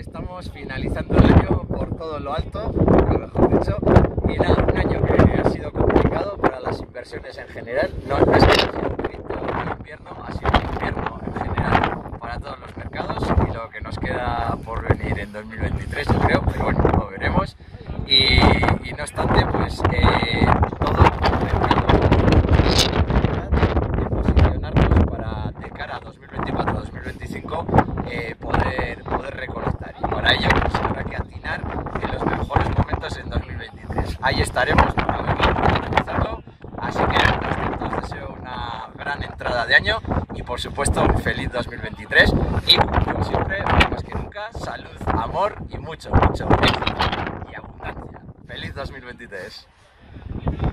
estamos finalizando el año por todo lo alto, nunca mejor dicho, y nada, un año que ha sido complicado para las inversiones en general. No es que haya sido un invierno, ha sido un invierno en general para todos los mercados y lo que nos queda por venir en 2023, yo creo, pero bueno, lo veremos. Y no obstante, pues todo el mercado de posicionarnos para de cara a 2024-2025 poder recolectar, y para ello pues habrá que atinar en los mejores momentos en 2023. Ahí estaremos para verlo, para analizarlo, así que os deseo una gran entrada de año y por supuesto un feliz 2023 y como siempre, más que nunca, salud, amor y mucho éxito y abundancia. Feliz 2023.